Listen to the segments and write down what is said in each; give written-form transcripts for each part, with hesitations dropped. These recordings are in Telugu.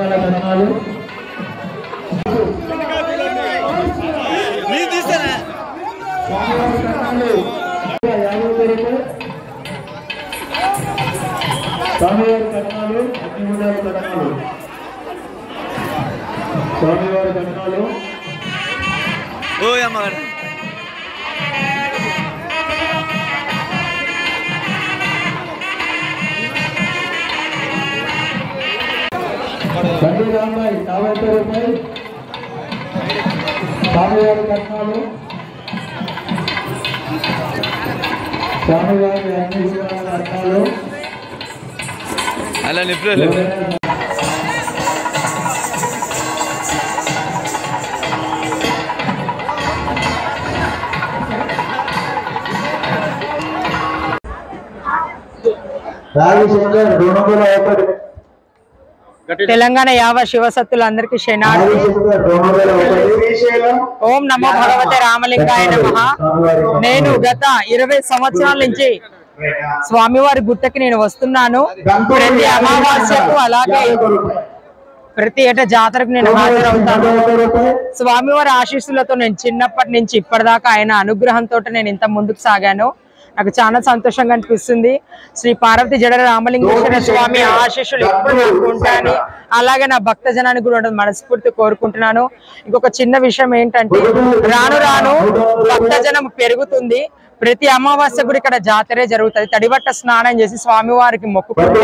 అలా నిప్రలే తెలంగాణ యావ శివసత్తులందరికీ శరణార్థి. ఓం నమో భగవతే రామలింగాయ నమః. నేను గత 20 సంవత్సరాల నుంచి స్వామివారి గుట్టకి నేను వస్తున్నాను. ప్రతి అమావాస్యకు అలాగే ప్రతి ఏటా జాతరకు నేను హాజరవుతాను. స్వామివారి ఆశీస్సులతో నేను చిన్నప్పటి నుంచి ఇప్పటిదాకా ఆయన అనుగ్రహంతో నేను ఇంత ముందుకు సాగాను. నాకు చాలా సంతోషంగా అనిపిస్తుంది. శ్రీ పార్వతి జడల రామలింగేశ్వర స్వామి ఆశీస్సులు ఎప్పుడు నాకు ఉంటాయని, అలాగే నా భక్త జనానికి కూడా మనస్ఫూర్తి కోరుకుంటున్నాను. ఇంకొక చిన్న విషయం ఏంటంటే, రాను రాను భక్త జనం పెరుగుతుంది. ప్రతి అమావాస్య కూడా ఇక్కడ జాతరే జరుగుతుంది. తడిబట్ట స్నానం చేసి స్వామివారికి మొక్కుకుంటే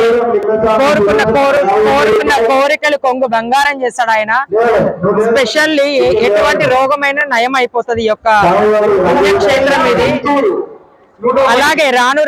కోరుకున్న కోరికలు కొంగు బంగారం చేస్తాడు ఆయన. స్పెషల్లీ ఎటువంటి రోగమైన నయం అయిపోతుంది ఈ యొక్క పుణ్యక్షేత్రం ఇది. అలాగే రాను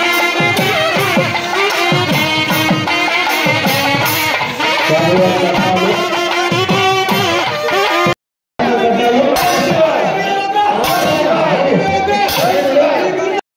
Gracias.